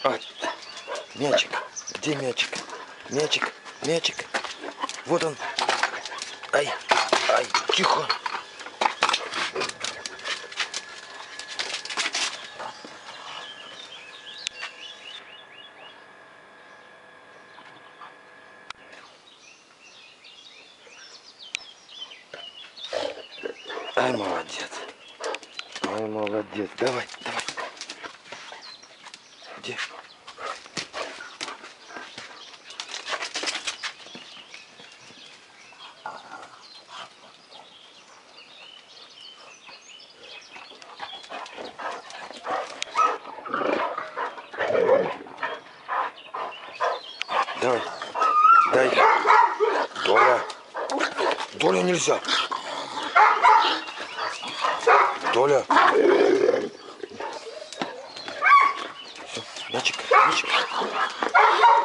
А, мячик. Где мячик? Мячик, мячик. Вот он. Ай, ай, тихо. Ай, молодец. Ай, молодец. Давай, давай. Где? Давай. Дай. Доля. Доля нельзя. Доля. Все, мячик, мячик.